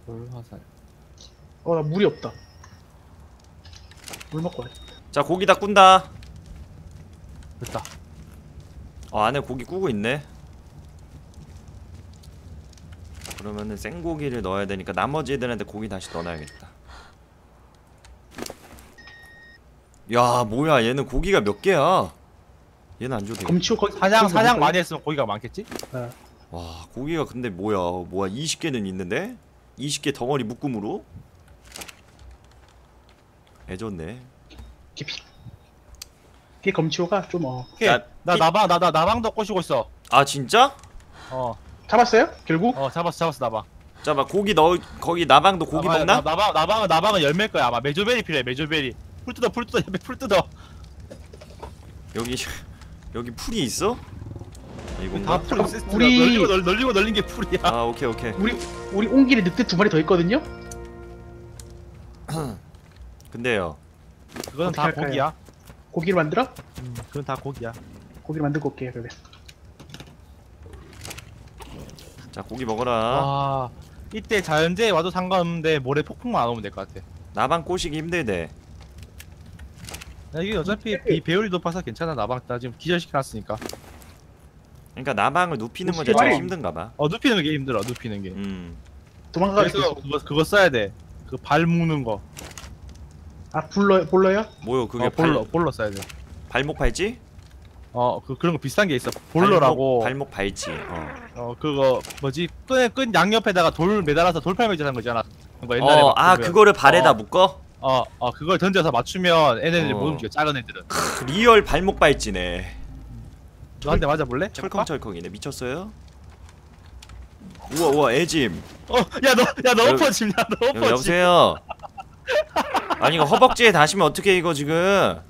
돌화살. 나 물이 없다. 물 먹고 와야지. 자, 고기 다 꾼다. 됐다. 안에 고기 구고 있네. 그러면은 생고기를 넣어야 되니까 나머지 애들한테 고기 다시 넣어놔야겠다. 야, 뭐야, 얘는 고기가 몇 개야? 얘는 안 줘도 되겠다. 검치고 거기 사냥 많이 했으면 고기가 많겠지? 와, 고기가 근데 뭐야 20개는 있는데? 20개 덩어리 묶음으로? 애좋네. 걔 검치호가 좀 오케이. 나 나방도 꼬시고 있어. 아, 진짜? 잡았어요? 결국? 잡았어 나방. 잠깐만, 고기 넣어. 거기 나방도 고기 먹나? 나방은 열매일 거야 아마. 메조베리 필요해. 메조베리. 풀 뜯어 옆에 풀 뜯어. 여기 풀이 있어? 이건가? 다 풀. 우리- 널리고 널린 게 풀이야. 아, 오케이. 우리 온 길에 늑대 2마리 더 있거든요? 근데요, 그건 어떻게 다 할까요? 고기야. 고기를 만들어? 그건 다 고기야. 고기를 만들고 올게요 그래. 자, 고기 먹어라. 와, 이때 자연재해 와도 상관없는데 모래 폭풍만 안 오면 될 것 같아. 나방 꼬시기 힘들대. 야, 이게 어차피 배율이 높아서 괜찮아. 나방 나 지금 기절시켜놨으니까. 그러니까 나방을 눕히는 건 혹시 자체가 말이- 힘든가 봐. 눕히는 게 힘들어. 눕히는 게. 도망가게 그래서 됐어. 그거 써야 돼. 그 발 묶는 거. 볼러요? 뭐요, 그게 볼러 써야 돼. 발목 발찌? 그런 거 비슷한 게 있어. 볼러라고. 발목 발찌. 그거 뭐지? 끈 양옆에다가 돌 매달아서 돌팔매질 하는 거잖아. 그거 옛날에 막 보면. 그거를 발에다 묶어? 그걸 던져서 맞추면 얘네들이 어. 못 움직여. 작은 애들은. 리얼 발목 발찌네. 너 한 대 맞아볼래? 철컹철컹이네. 미쳤어요? 우와, 애짐. 너 엎어짐. 너 엎어짐. 여보세요. 아니, 이거 허벅지에 다시면 어떡해, 이거 지금.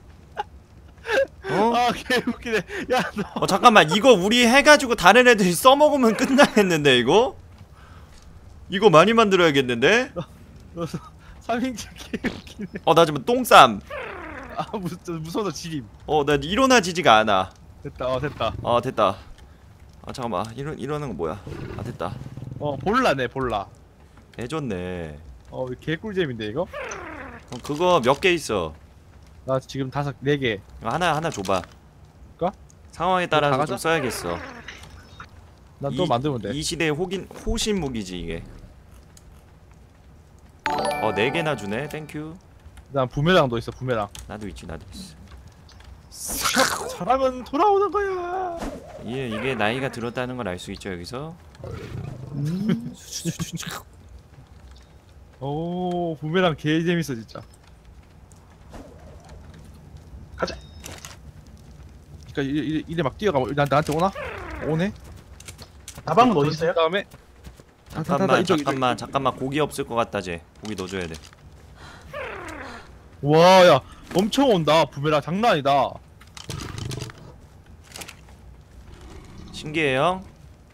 개웃기네. 야, 너. 잠깐만, 이거 우리 해가지고 다른 애들이 써먹으면 끝나겠는데, 이거? 이거 많이 만들어야겠는데? 너 3인칭 개웃기네. 나 지금 똥쌈. 무서워서 지림. 나 일어나지지가 않아. 됐다. 됐다. 됐다. 잠깐만, 이러는 거 뭐야? 됐다. 볼라네, 볼라. 해줬네. 개꿀잼인데 이거? 그거 몇 개 있어? 나 지금 4개. 하나 줘봐. 그니까? 상황에 다 따라서 가자. 좀 써야겠어. 난 또 만들면 돼. 이 시대의 호신 무기지, 이게. 4개나 주네. 땡큐. 난 부메랑도 있어, 부메랑. 나도 있지. 사랑은 돌아오는 거야. 이게 나이가 들었다는 걸 알 수 있죠, 여기서. 오, 부메랑 개 재밌어 진짜. 가자. 그러니까 이래 막 뛰어가면 나한테 오나? 오네? 나방은 어디 있어요? 그다음에 잠깐만. 고기 없을 것 같다, 쟤. 고기 넣어줘야 돼. 와, 야, 엄청 온다. 부메랑 장난 아니다. 신기해요.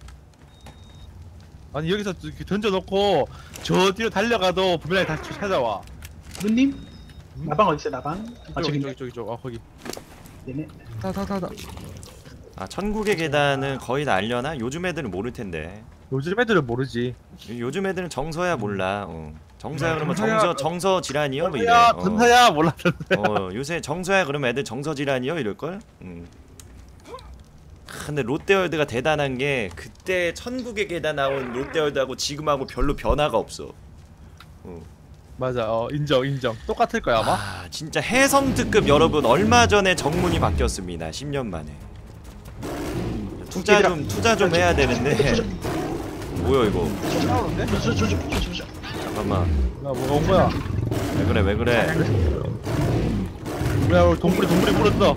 아니 여기서 이렇게 던져놓고 저 뒤로 달려가도 부메랑이 다시 찾아와. 누님? 나방 어디 있어요? 나방? 저기 저기 거기. 얘네. 다. 천국의 계단은 거의 다 알려나? 요즘 애들은 모를 텐데. 요즘 애들은 모르지. 요즘 애들은 정서야 몰라. 정서야 그러면 정서야, 정서 질환이요? 뭐 이래. 던사야 몰랐던데. 요새 정서야 그러면 애들 정서 질환이요? 이럴걸? 근데 롯데월드가 대단한 게 그때 천국의 계단 나온 롯데월드하고 지금하고 별로 변화가 없어. 맞아. 인정. 똑같을 거야 아마. 진짜 해성특급 여러분, 얼마 전에 정문이 바뀌었습니다. 10년 만에. 투자 좀 해야 되는데. 뭐야 이거? 싸우는데? 잠깐만. 야, 뭐가 온 거야? 왜 그래? 뭐야, 동물이 물었어.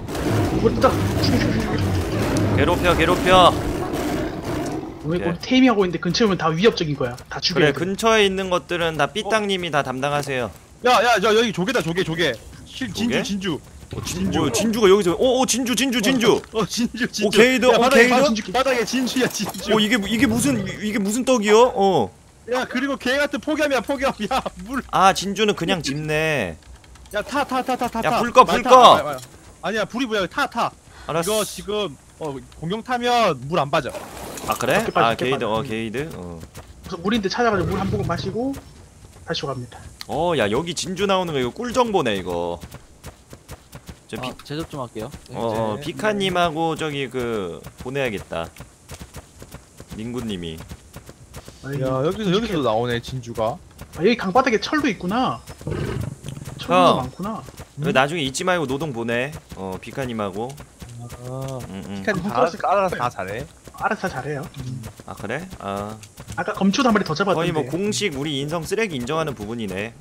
괴롭혀. 우리 테이밍하고 있는데 근처에 오면 다 위협적인 거야. 다 죽여야 그래, 돼. 근처에 있는 것들은 다 삐딱님이 다 담당하세요. 야, 여기 조개다, 조개. 조개? 진주. 뭐야, 진주가 여기서? 진주. 진주. 게이드? 야, 게이드? 바닥에 진주야, 진주. 이게 무슨 떡이요? 야, 그리고 개 같은 폭염이야. 야, 물. 진주는 그냥 집네. 야, 타. 야, 불 꺼. 아니야, 불이 뭐야? 타. 알았어. 이거 지금 공룡 타면 물 안 빠져. 그래? 밖에 빠져, 게이드. 밖에 게이드. 우선 물인데 찾아가지고 물 한 모금 마시고 다시 갑니다. 야 여기 진주 나오는 거 이거 꿀 정보네 이거. 저 비, 제접 좀 할게요. 비카님하고 저기 그 보내야겠다. 닝구님이. 아이, 야 여기서도 나오네 진주가. 아, 여기 강바닥에 철도 있구나. 철도 형. 많구나. 왜 나중에 잊지 말고 노동 보내. 비카님하고. 아, 응. 피카님 알아서 다 잘해. 알아서 잘해요. 아 그래? 아까 검초도 한 마리 더 잡았던데. 거의 뭐 공식 우리 인성 쓰레기 인정하는 부분이네.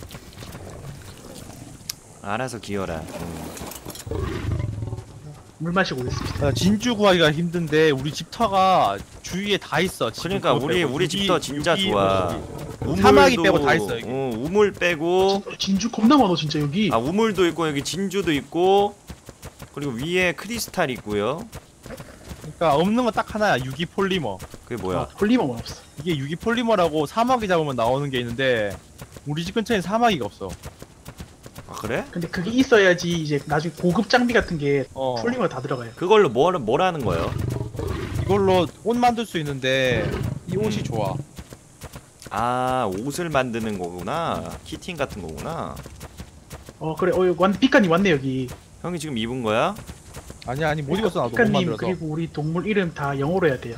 알아서 기어라. 물 마시고 있습니다. 야, 진주 구하기가 힘든데 우리 집터가 주위에 다 있어. 진주 그러니까 그거 우리 빼고. 집터 진짜 유기, 좋아. 여기. 사마귀 빼고 다 있어, 여기. 우물 빼고. 진주 겁나 많아 진짜 여기. 우물도 있고 여기 진주도 있고. 그리고 위에 크리스탈 있고요. 그러니까 없는 거 딱 하나야. 유기 폴리머. 그게 뭐야? 폴리머만 없어. 이게 유기 폴리머라고 사마귀 잡으면 나오는 게 있는데 우리 집 근처엔 사마귀가 없어. 아 그래? 근데 그게 있어야지 이제 나중에 고급 장비 같은 게 폴리머 다 들어가요. 그걸로 뭘 하는 거예요? 이걸로 옷 만들 수 있는데 이 옷이 음. 좋아. 아 옷을 만드는 거구나. 키팅 같은 거구나. 그래. 피카님 왔네 여기. 형이 지금 입은 거야? 아니 못 입었어 나도 못 피카님 만들어서. 그리고 우리 동물 이름 다 영어로 해야 돼요.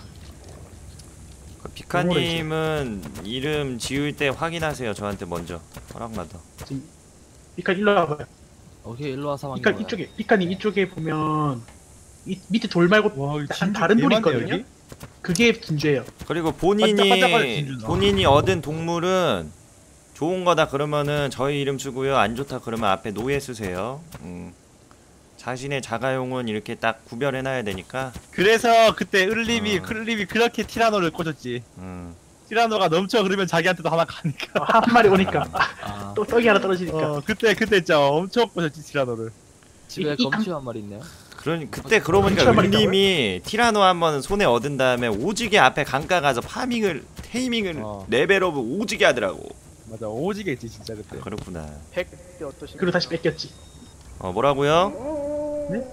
비카님은 이름 지을 때 확인하세요. 저한테 먼저 허락받아. 지금 피카 일로 와봐요. 오케이 일로 와 사망. 피카 이쪽에 피카님 이쪽에 보면 밑에 돌 말고 와, 약간 다른 돌이 있거든요. 여기? 그게 진주예요. 그리고 반짝반짝하는 진주다. 본인이 얻은 동물은 좋은 거다 그러면은 저희 이름 쓰고요. 안 좋다 그러면 앞에 노예 쓰세요. 자신의 자가용은 이렇게 딱 구별해놔야 되니까. 그래서 그때 을림이 어. 그렇게 티라노를 꽂았지. 티라노가 넘쳐 그러면 자기한테도 하나 가니까. 한 마리 오니까 아, 또 떡이 하나 떨어지니까. 그때 진짜 엄청 꽂았지 티라노를. 집에 이 검치 한 마리 있네요. 그때 그러고 보니까 엄청 많이 을님이 티라노 한번 손에 얻은 다음에 오지게 앞에 강가 가서 테이밍을 레벨업을 오지게 하더라고. 맞아 오지게 했지 진짜 그때. 그렇구나. 그리고 다시 뺏겼지. 뭐라고요? 네?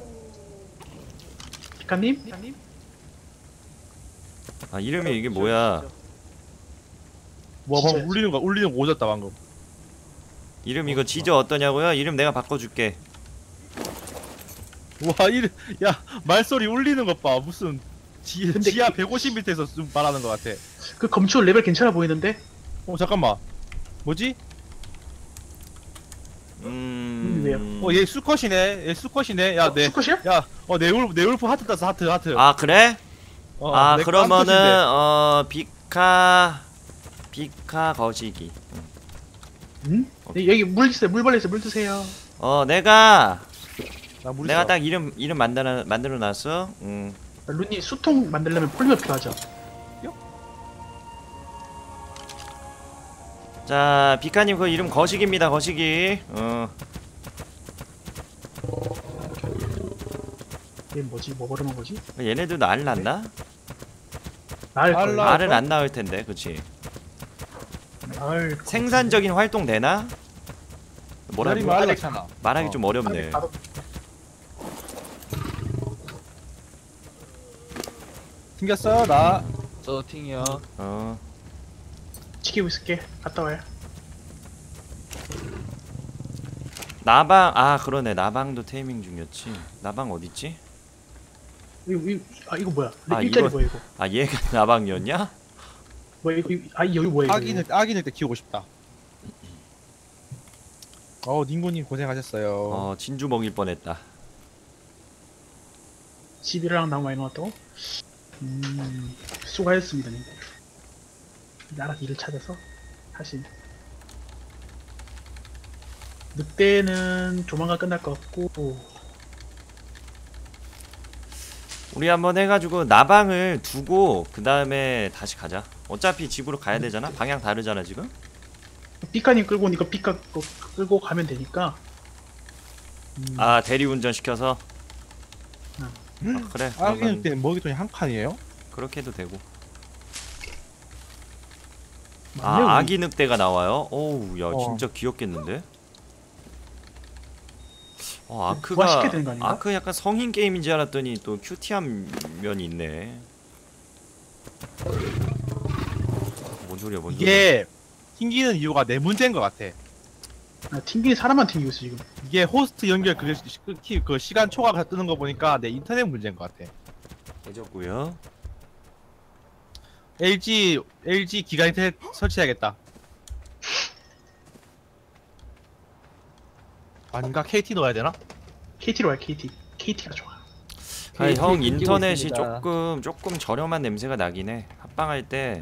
피카님? 아 이름이 이게 뭐야? 뭐 방금 진짜. 울리는 거 오졌다 방금. 이름 이거 지저 어떠냐고요? 이름 내가 바꿔줄게. 와 이름 야 말소리 울리는 것 봐. 무슨 근데 지하 150m에서 좀 말하는 것 같아. 그 검초 레벨 괜찮아 보이는데? 잠깐만. 뭐지? 왜요? 얘 수컷이네. 얘 수컷이네. 야 내. 수컷이야? 야 네울프 하트 떴어 하트. 아 그래? 내 그러면은 깜컷인데. 비카 거시기. 응? 여기 물 있어요. 물벌레 있어요. 물 드세요. 내가 물 내가 있어. 딱 이름 만들어 놨어. 루니 수통 만들려면 폴리머 필요하죠. 자 비카님 그 이름 거시기입니다. 거시기. 얘 뭐지? 뭐 버리는 거지? 얘네들도 알 났나? 나을 걸. 알- 알은 안 나올 텐데, 그치? 나을. 생산적인 활동 되나? 말이 뭐라고? 말랐잖아. 말하기 좀 어렵네. 생겼어 나. 저 팅이요. 지키고 있을게. 갔다 와요. 나방 그러네. 나방도 테이밍 중이었지. 나방 어딨지? 이거 뭐야? 아, 일자리 이거- 뭐야 이거? 얘가 나방이었냐? 뭐야 이거? 여기 뭐야 이거? 아기는 때 키우고 싶다. 닝구님 고생하셨어요. 진주 먹일 뻔했다. 11랑 나무 많이 넣었다고? 수고하셨습니다. 님. 알아서 일을 찾아서 하신. 늑대는 조만간 끝날 것 같고. 우리 한번 해가지고 나방을 두고 그 다음에 다시 가자. 어차피 집으로 가야 되잖아. 방향 다르잖아 지금. 피카님 끌고 오니까 피카 거 끌고 가면 되니까. 대리운전 시켜서. 그래. 아기는 그러면 때 먹이통이 한 칸이에요? 그렇게 해도 되고. 맞네요, 우리. 아기 늑대가 나와요. 어우, 야, 어. 진짜 귀엽겠는데? 부활시켜야 되는 거 아닌가? 아크 약간 성인 게임인 줄 알았더니 또 큐티한 면이 있네. 뭔 소리야 뭔 소리야? 이게 튕기는 이유가 내 문제인 것 같아. 튕기는 사람만 튕기고 있어 지금. 이게 호스트 연결 그 시간 초과가 뜨는 거 보니까 내 인터넷 문제인 것 같아. 해줬고요. LG 기가 인터넷 설치해야겠다. 아닌가? KT 넣어야 되나? KT로 와요 KT. KT가 좋아. 아니 KT 형 끊기고 인터넷이 있습니다. 조금 저렴한 냄새가 나긴 해. 합방할 때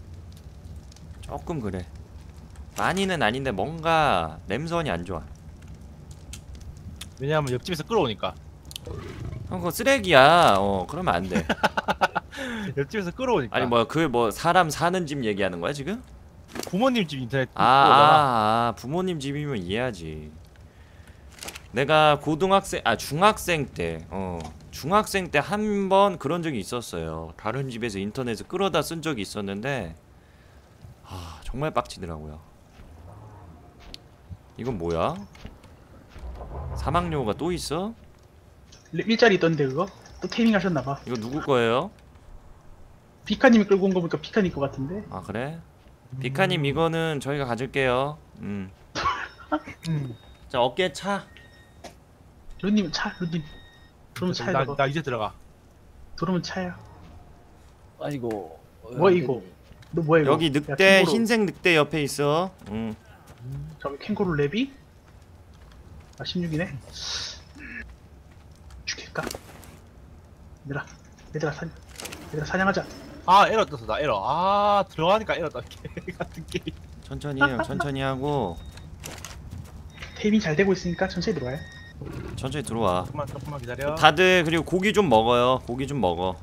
조금 그래. 많이는 아닌데 뭔가 냄새원이 안 좋아. 왜냐하면 옆집에서 끌어오니까. 형 그거 쓰레기야. 그러면 안 돼. 옆집에서 끌어오니까. 아니 뭐야 그 뭐 사람 사는 집 얘기하는 거야 지금? 부모님 집 인터넷 끌어오잖아. 부모님 집이면 이해하지. 내가 중학생 때 중학생 때 한 번 그런 적이 있었어요. 다른 집에서 인터넷을 끌어다 쓴 적이 있었는데 정말 빡치더라고요. 이건 뭐야? 사막요가 또 있어? 일자리 있던데 그거? 또 테이밍 하셨나봐. 이거 누구 거예요? 피카님이 끌고 온 거 보니까 피카님 거 같은데? 아 그래? 비카님 이거는 저희가 가질게요. 자 어깨 차. 루님 차 루님. 들어오면 차야 너. 나 이제 들어가. 들어오면 차야. 아이고. 뭐야 이거? 너 뭐야 이거? 여기 야, 늑대 캥거루. 흰색 늑대 옆에 있어. 저기 캥거루 랩이? 16이네? 죽일까? 얘들아 사냥하자. 아 에러 떴어 나 에러. 아 들어가니까 에러 떴. 개 같은 게임. 천천히 해요. 천천히 하고 테이밍 잘 되고 있으니까 천천히 들어와요. 천천히 들어와. 조금만 기다려. 다들 그리고 고기 좀 먹어요. 고기 좀 먹어.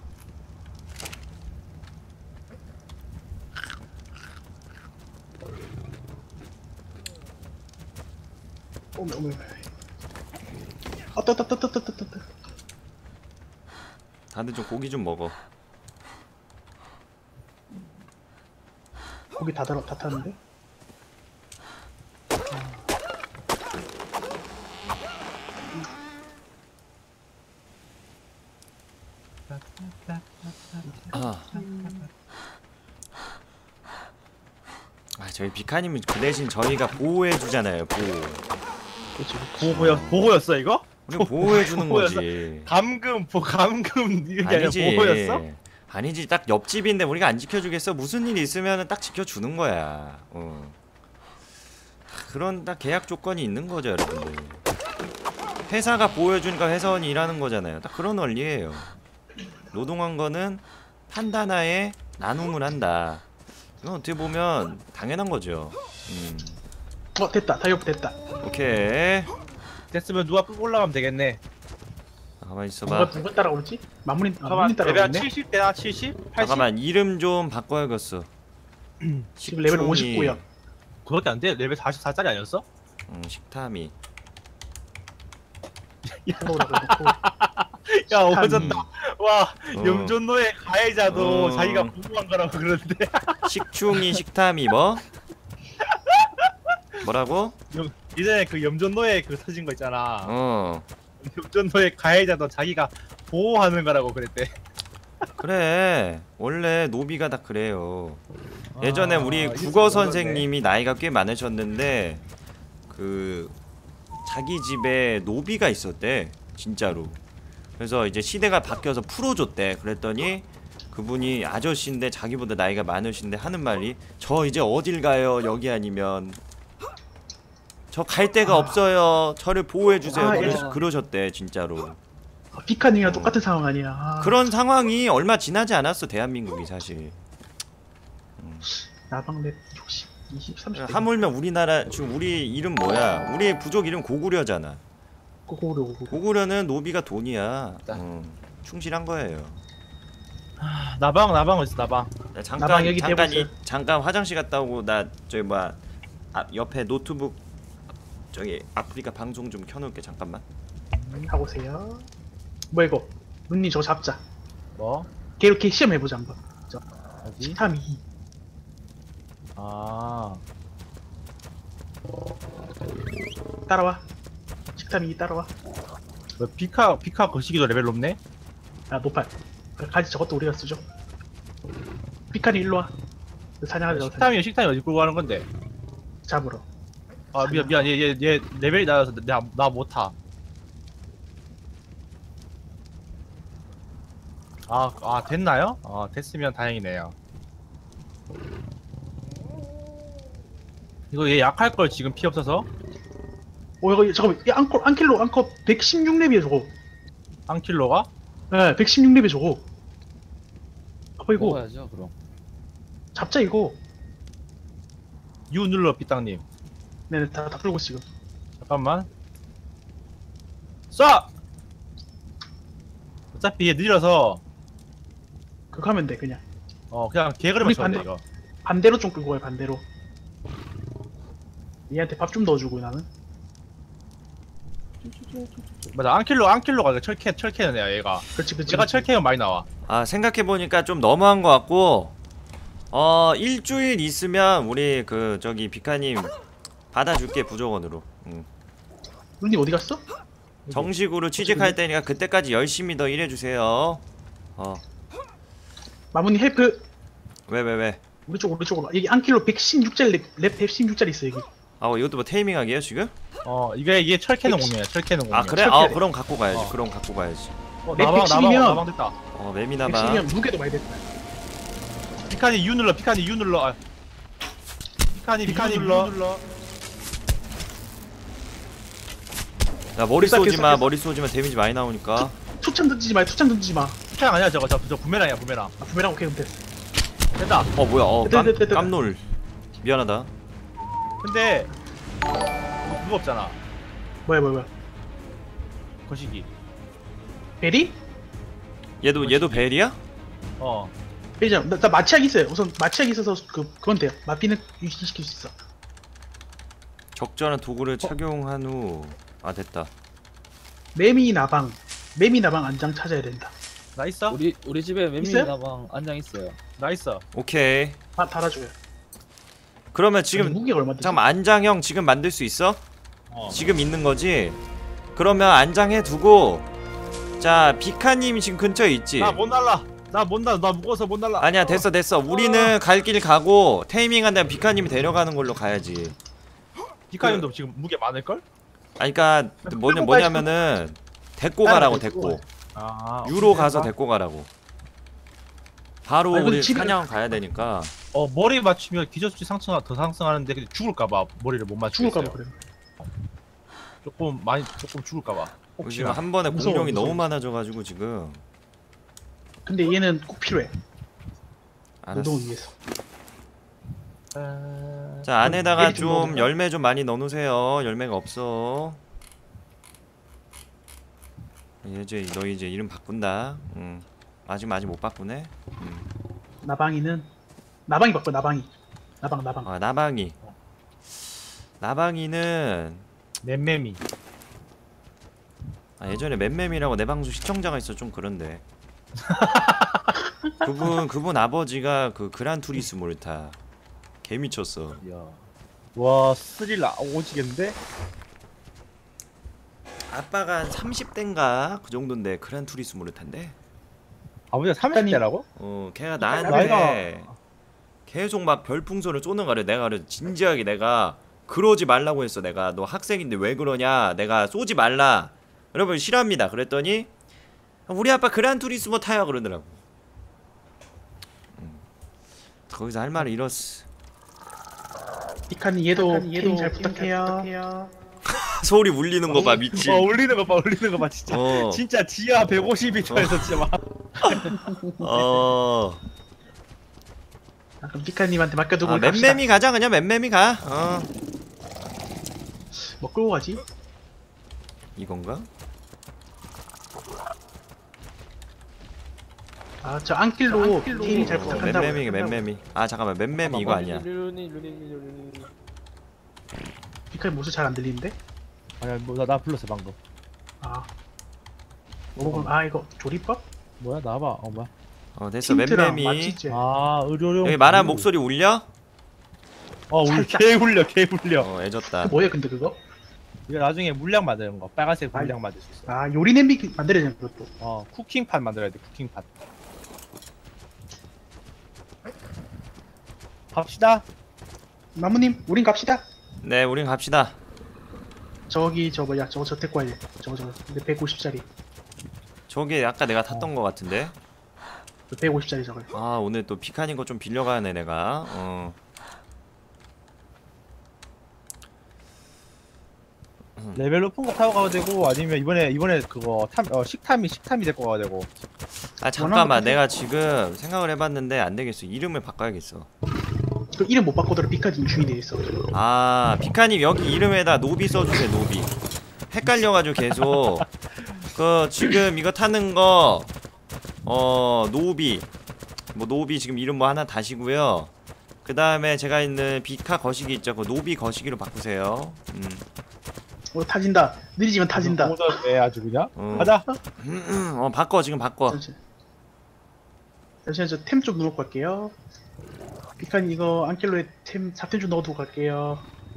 오메. 떠. 다들 좀 고기 좀 먹어. 고기 다 탔는데? 저희 비카님은 그 대신 저희가 보호해 주잖아요. 그렇지. 보호였어 이거? 우리 보호해 주는 보호였어? 거지. 감금 이게 아니라 아니지. 보호였어? 아니지. 딱 옆집인데 우리가 안 지켜주겠어? 무슨 일 있으면 딱 지켜주는 거야. 그런 딱 계약 조건이 있는 거죠, 여러분들. 회사가 보호해주니까 회사원이 일하는 거잖아요. 딱 그런 원리예요. 노동한 거는 판단하에 나눔을 한다. 이건 어떻게 보면 당연한 거죠. 됐다. 다이어트 됐다. 오케이. 됐으면 누가 끌고 올라가면 되겠네. 가만히 있어봐. 누가 따라오지? 마무리 잠깐만 레벨 따라오네. 70대나 70? 80? 잠깐만 이름 좀 바꿔야겠어. 지금 레벨 59야. 그밖에 안 돼? 레벨 44짜리 아니었어? 식탐이. 야 오졌다. 와 어. 염전노의 가해자도 어. 자기가 보고한 거라고 그러는데. 식충이 식탐이 뭐? 뭐라고? 예전에 그 염전노예 그 터진 거 있잖아. 어 염전노의 가해자도 자기가 보호하는 거라고 그랬대. 그래 원래 노비가 다 그래요. 예전에 우리 이거 국어 몰랐네. 선생님이 나이가 꽤 많으셨는데 그 자기 집에 노비가 있었대 진짜로. 그래서 이제 시대가 바뀌어서 풀어줬대. 그랬더니 그분이 아저씨인데 자기보다 나이가 많으신데 하는 말이 저 이제 어딜 가요 여기 아니면 저 갈 데가 없어요 저를 보호해주세요 그러셨대 진짜로. 피카님이랑 똑같은 상황 아니야. 그런 상황이 얼마 지나지 않았어 대한민국이 사실. 나방랩 60, 20, 30. 하물며 우리나라 지금 우리 이름 뭐야? 우리 부족 이름 고구려잖아. 고구려. 고구려는 노비가 돈이야. 충실한 거예요. 나방 어딨어 나방. 나 나방 여기 대보세요. 잠깐 화장실 갔다 오고 나 저기 뭐야 옆에 노트북 저기 아프리카 방송 좀 켜놓을게 잠깐만. 하고세요. 뭐야 이거? 눈니 저거 잡자. 뭐? 걔 시험해보자 한번. 어디? 식탐 2. 아 따라와. 식탐 2 따라와. 뭐 피카 거시기도 레벨 높네? 높아. 가지 저것도 우리가 쓰죠. 피카님 일로와. 사냥하자. 식탐이 어디 끌고 가는 건데? 잡으러. 아 미안 얘 레벨이 낮아서 나 못 타. 아 됐나요? 됐으면 다행이네요. 이거 얘 약할 걸 지금 피 없어서 이거 잠깐만. 이 안킬로 116렙이야 저거. 앙킬로가? 네, 116렙이 저거. 봐봐 이거. 먹어야죠 그럼. 잡자 이거. U 눌러 삐땅님. 네네 다 끌고 있어 지금. 잠깐만. 쏴! 어차피 얘 느려서 그거 하면 돼 그냥. 그냥 개그름을 우리 쳐야 돼 반대- 이거. 반대로 좀 끌고 가요 반대로. 얘한테 밥 좀 넣어주고 나는. 맞아 앙킬로가 철캐는 애야 얘가. 그렇지. 얘가 철캐는 많이 나와. 아 생각해보니까 좀 너무한 것 같고 일주일 있으면 우리 그 저기 비카님 받아줄게 부족원으로. 룬님 어디 갔어? 정식으로 취직할 때니까 그때까지 열심히 더 일해주세요. 마무님 헬프. 왜? 우리 쪽으로. 여기 안킬로 116짜리 랩 116짜리 있어 여기. 이것도 뭐 테이밍하기에요 지금? 이게 철캐는 공룡이야 철캐는 공룡. 아 그래? 철저해. 그럼 갖고 가야지. 어. 그럼 갖고 가야지. 나방 됐다. 매미나봐. 116이면 무게도 많이 됐다. 피카니 U 눌러. 피카니 U 눌러. 야 머리 깼어, 쏘지마. 깼어. 머리 쏘지마. 데미지 많이 나오니까. 투창 던지지 마. 피카 아니야 저거 저 부메랑이야 부메랑. 부메랑 오케이 그럼 됐어. 됐다. 뭐야? 됐다. 깜놀. 미안하다. 근데 그거 없잖아. 뭐야. 거시기. 베리? 얘도 벨이야? 베리잖아. 나 마취약 있어요. 우선 마취약 있어서 그건 돼요. 마비는 유지시킬 수 있어. 적절한 도구를 착용한 후. 됐다. 매미 나방 안장 찾아야 된다. 나 있어? 우리 집에 매미 있어요? 나방 안장 있어요. 나 있어. 오케이. 달아줘요. 그러면 지금 무게가 얼마 되지? 잠깐만 안장형 지금 만들 수 있어? 어. 지금 있는 거지? 그러면 안장해 두고 자 비카님 지금 근처에 있지? 나 못 날라. 나 무거워서 못 날라. 아니야 됐어 우리는 갈 길 가고 테이밍한 다음 비카님이 데려가는 걸로 가야지. 피카님도 지금 무게 많을 걸? 그러니까 뭐냐면은 데리고 가라고 데리고 유로 가서 데리고 가라고. 바로 아니, 근데 우리 집에- 사냥 가야 되니까. 머리 맞추면 기저수치 더 상승하는데 근데 죽을까봐 머리를 못 맞추겠어요. 죽을까봐 그래. 조금 죽을까봐. 지금 한 번에 무서워, 공룡이 무서워. 너무 많아져가지고 지금. 근데 얘는 꼭 필요해. 알았어. 노동을 위해서. 자 안에다가 얘기 좀 좀 넣어볼까? 열매 좀 많이 넣어놓으세요. 열매가 없어. 너 이제 이름 바꾼다. 아직 못 바꾸네. 나방이 바꿔. 나방. 나방이는 맴매미. 예전에 맴맴이라고 내 방송 시청자가 있어 좀 그런데. 그분 아버지가 그 그란투리스모를 타. 개 미쳤어. 와 스릴 오지겠는데? 아빠가 한 30대인가 그 정도인데 그란투리스모를 탄대. 아버지가 30대라고? 걔가 나이가- 나한테 계속 막 별풍선을 쏘는 거래. 내가 그래 진지하게 내가 그러지 말라고 했어. 내가 너 학생인데 왜 그러냐. 내가 쏘지 말라. 여러분 싫어합니다. 그랬더니 우리 아빠 그란투리스모 타요 그러더라고. 거기서 할 말을 잃었어. 피카니 얘도 게임 잘 부탁해요. 소리 울리는 거 봐 미친. 울리는 거 봐 진짜. 진짜 지하 150m에서 진짜 막. 그럼 피카님한테 맡겨두고 맴맴이 가자 그냥 맴맴이 가. 뭐 끌고 가지? 이건가? 저 안킬로 게임 잘 부탁한다고. 맴맴이. 잠깐만 맴맴이 이거 아니야. 피카니 목소리 잘 안 들리는데? 아니야 나 불렀어 방금. 이거 조리법? 뭐야 나와봐. 뭐야? 됐어 틴트랑 맴맴이. 마취제. 의료용. 여기 말한 목소리 울려? 우리 살짝. 개 울려. 애졌다. 뭐야 근데 그거? 이거 나중에 물량 만드는 거. 빨간색 물량 만들 수 있어. 요리 냄비 만들어야 되는 그것도. 쿠킹판 만들어야 돼. 쿠킹판. 갑시다. 나무님, 우린 갑시다. 네, 우린 갑시다. 저기 저 뭐야 저거 저 데리고 와야 돼. 저거 150짜리. 저게 아까 내가 탔던 거 같은데. 150짜리 저거. 아, 오늘 또 피카님 거 좀 빌려가네 내가. 레벨 높은 거 타고 가도 되고 아니면 이번에 그거 식탐이 데리고 가도 되고. 아 잠깐만, 내가 지금 생각을 해봤는데 안 되겠어. 이름을 바꿔야겠어. 그 이름 못 바꾸더라. 피카님 주인이 돼 있어. 아, 피카님 여기 이름에다 노비 써주세요. 노비. 헷갈려가지고 계속. 그 지금 이거 타는 거 노비. 뭐 노비 지금 이름 뭐 하나 다시고요. 그 다음에 제가 있는 비카 거시기 있죠. 그 노비 거시기로 바꾸세요. 타진다. 느리지만 타진다. 왜 아주 그냥? 어. 가자. 바꿔 지금 바꿔. 잠시만 저 템 좀 넣고 갈게요. 피카님 이거 안킬로에 템 잡템 좀 넣어두고 갈게요.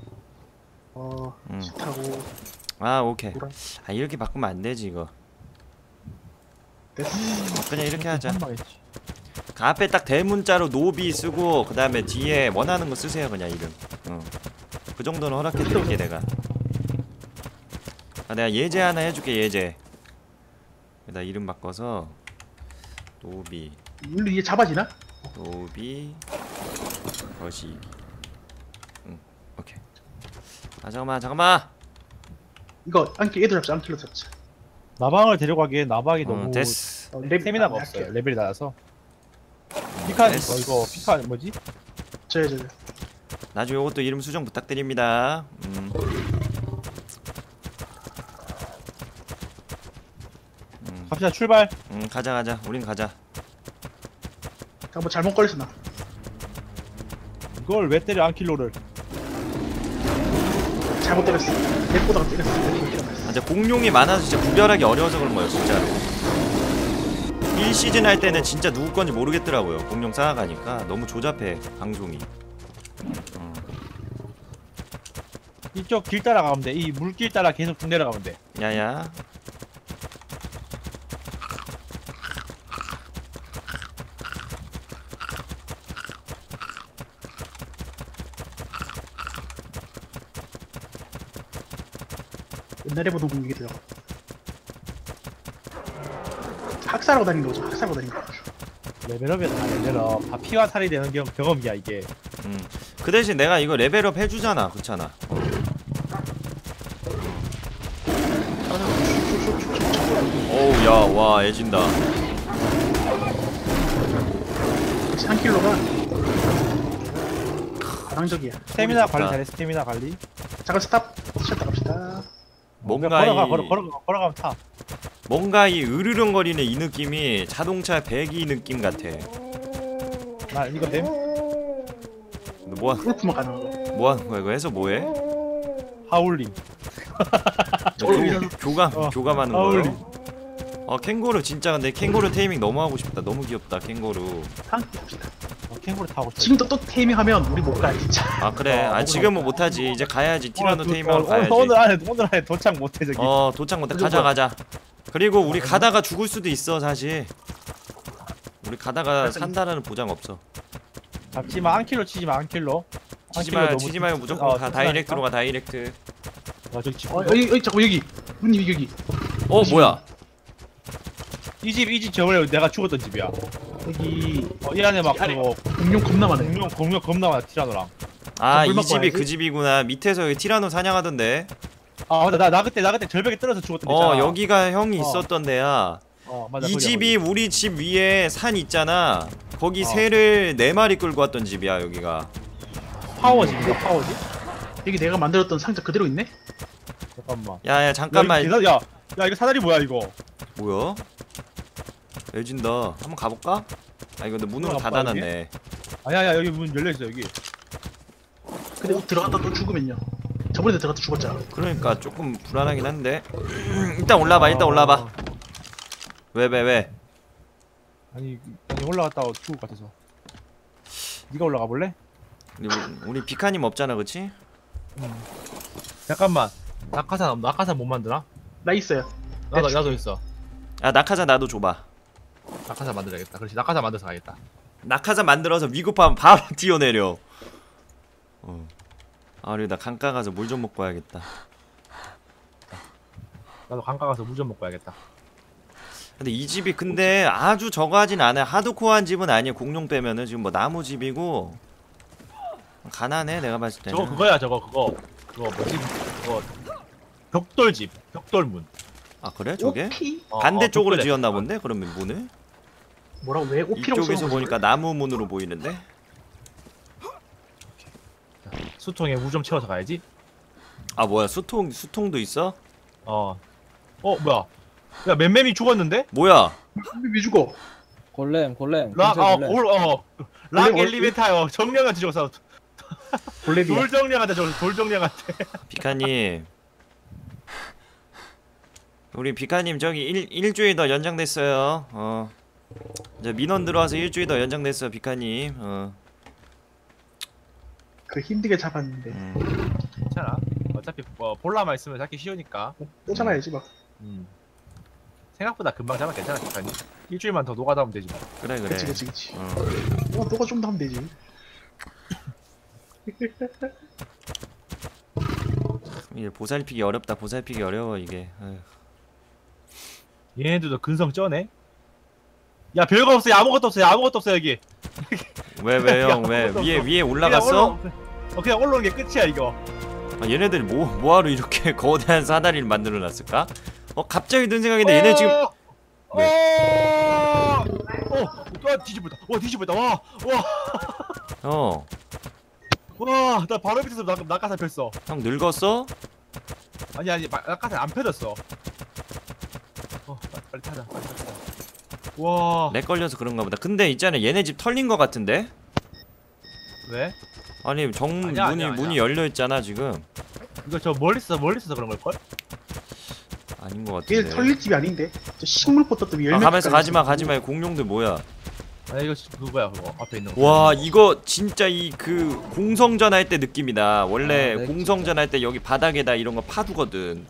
타고 아 오케이. 아 이렇게 바꾸면 안 되지 이거. 됐어. 그냥 이렇게 하자. 한 방에. 그 앞에 딱 대문자로 노비 쓰고 그 다음에 뒤에 원하는 거 쓰세요 그냥 이름. 그 정도는 허락해드릴게 내가. 아 내가 예제 하나 해줄게 예제. 나 이름 바꿔서 노비 물론 이게 잡아지나? 노비 거시기. 오케이. 아 잠깐만. 이거 안킬 얘도 잡자. 안킬로 잡자. 나방을 데려가기엔 나방이 너무 됐어. 스태미나가 없어요. 레벨이 낮아서. 피카 됐어. 이거 피카 뭐지? 저요. 나중에 이것도 이름 수정 부탁드립니다. 갑시다 출발. 가자. 우린 가자. 뭐 잘못 걸렸어 나. 이걸 왜 때려 안킬로를? 잘못 때렸어. 내보다가 때렸어. 아, 진짜 공룡이 많아서 진짜 구별하기 어려워서 그런 거예요 진짜로. 1시즌 할 때는 진짜 누구 건지 모르겠더라고요. 공룡 쌓아가니까 너무 조잡해 방송이. 이쪽 길 따라가면 돼. 이 물길 따라 계속 쭉 내려가면 돼. 야야. 옛날에 보던 공격이더라고. 학살하고 다니는 거죠. 학살하고 다니는 거죠. 레벨업이 다 레벨업. 다 피와 살이 되는 경험이야 이게. 그 대신 내가 이거 레벨업 해주잖아. 그렇잖아. 어우 야와 애진다. 3킬로가 가랑적이야. 스태미나 관리 좋다. 잘해. 스태미나 관리. 잠깐 스탑. 쉬었다 갑시다. 뭔가 걸어가면 타. 뭔가 이 으르렁거리는 이 느낌이 자동차 배기 느낌 같아. 나 이거 됨? 너 울프만 가는 거. 뭐 하는 거야 이거 해서 뭐해? 하울링. 교감하는 하울링. 거요? 캥거루 진짜 근데 캥거루 테이밍 너무 하고 싶다. 너무 귀엽다 캥거루. 함께 갑시다. 캥거루 타고 싶어. 지금도 또 테이밍하면 우리 못 가 진짜. 아 그래. 지금은 못하지. 이제 가야지. 티라노 테이밍하러 가야지. 오늘 안에 도착 못해 저기. 도착 못해. 가자. 그리고 우리 가다가 죽을 수도 있어 사실. 우리 가다가 산다라는 보장 없어. 잡지마 안킬로 치지마 안킬로. 치지 말고 무조건 가. 다이렉트로 가. 다이렉트. 저기 집. 여기 잠깐 여기. 누님 여기. 뭐야? 이 집 저번에 내가 죽었던 집이야. 여기 이 안에 막 아래. 그거 공룡 겁나 많아. 공룡 겁나 많아 티라노랑. 이 물 집이 먹고 그 집이구나. 밑에서 여기 티라노 사냥하던데. 맞아 나 그때 절벽에 떨어져 죽었던 데잖아. 여기가 형이 있었던 데야. 맞아, 이 거기야, 집이 거기. 우리 집 위에 산 있잖아. 거기 새를 4마리 끌고 왔던 집이야 여기가. 파워집인가 파워집? 여기 내가 만들었던 상자 그대로 있네. 잠깐만. 야야 잠깐만. 야 이거 사다리 뭐야 이거? 뭐야? 레진다. 한번 가볼까? 이거 근데 문으로 가볼까, 닫아놨네. 아니야 여기 문 열려있어 여기. 근데 들어갔다 또 죽으면요. 저번에 들어갔다 죽었잖아. 그러니까 조금 불안하긴 한데. 일단 올라봐. 왜? 아니 올라갔다가 죽을 것 같아서. 네가 올라가 볼래? 우리 비카님 없잖아, 그치? 잠깐만. 낙하산 못 만드나? 나 있어요. 나도 있어. 낙하산 나도 줘봐. 낙하산 만들어야겠다. 그렇지 낙하산 만들어서 가야겠다. 낙하산 만들어서 위급하면 바로 뛰어내려. 아 그리고 나 강가 가서 물 좀 먹고 와야겠다. 나도 강가 가서 물 좀 먹고 와야겠다. 근데 이 집이 근데 아주 저거 하진 않아요. 하드코어한 집은 아니에요. 공룡 빼면은 지금 뭐 나무 집이고 가난해 내가 봤을 때는. 저거 그거야 저거 그거 뭐지 그거 벽돌집 벽돌문. 아 그래 저게? 오피? 반대쪽으로 벽돌에. 지었나 본데 그러면 문을? 뭐라고 왜 오피라고 이쪽에서 써놓은 보니까 나무 문으로 보이는데? 수통에 물 좀 채워서 가야지. 아 뭐야 수통도 있어? 뭐야? 야 맴맴이 죽었는데? 뭐야? 왜 죽어? 골렘 락 골렘. 락 엘리멘타요 정령한테 죽었어. 볼레비아. 돌정령한테 죽었어. 돌정령한테. 비카님 우리 비카님 저기 일주일 더 연장됐어요. 이제 민원 들어와서 일주일 더 연장됐어 비카님. 그 힘들게 잡았는데 괜찮아. 어차피 볼라만 있으면 잡기 쉬우니까. 또 잡아야지 막. 생각보다 금방 잡아 괜찮아 기간이. 일주일만 더 노가다 하면 되지 뭐. 그래 그래. 그치. 너가 좀 더 하면 되지. 이게 보살피기 어렵다. 보살피기 어려워 이게. 아휴. 얘네들도 근성 쩌네. 야 별거 없어. 아무것도 없어 여기. 왜 야, 형 왜 아무것도 위에 올라갔어? 그냥 올라온 게 끝이야 이거. 아, 얘네들이 뭐하러 이렇게 거대한 사다리를 만들어 놨을까? 갑자기 든 생각인데 얘네 지금 와 뒤집었다. 와, 나 바로 밑에서 낙하산 폈어. 형 늙었어? 아니 낙하산 안 펴졌어. 빨리 타자. 와, 렉 걸려서 그런가 보다. 근데 있잖아 얘네 집 털린 거 같은데? 왜? 아니 아니야. 문이 열려 있잖아 지금. 이거 저 멀리서 그런 걸 걸? 아닌 거 이게 같은데. 털릴 집이 아닌데. 저 식물포터 때문에 열매. 가면서 가지마. 공룡들 뭐야? 아 이거 그거야 그거 앞에 있는 거. 와 이거 진짜 이 그 공성전 할 때 느낌이다. 원래 네, 공성전 할 때 여기 바닥에다 이런 거 파두거든.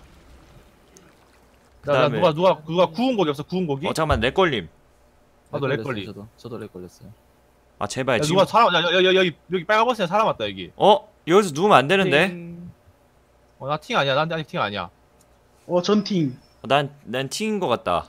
나 그다음에 누가 구운 고기 없어? 구운 고기? 잠깐만 렉 걸림. 나도 렉 걸리. 저도 렉 걸렸어요. 아 제발 야, 지금. 누가 사람 여기 빨간 버스에 사람 왔다 여기. 여기서 누우면 안 되는데? 나 팅 아니야. 난 아직 팅 아니야. 전팅. 난 튕긴 거 같다.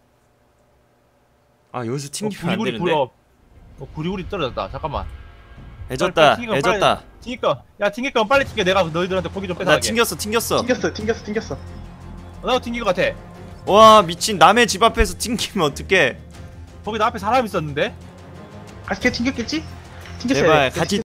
아 여기서 튕기면 안 되는데? 구리구리 떨어졌다. 잠깐만. 해졌다. 빨리 해졌다. 튕길 거면 빨리 튕겨. 내가 너희들한테 고기 좀 나 뺏어가게. 튕겼어. 튕겼어. 나도 튕긴 거 같아. 와 미친 남의 집 앞에서 튕기면 어떡해. 거기 나 앞에 사람 있었는데. 걔 튕겼겠지? 튕겼어요. 제발 같이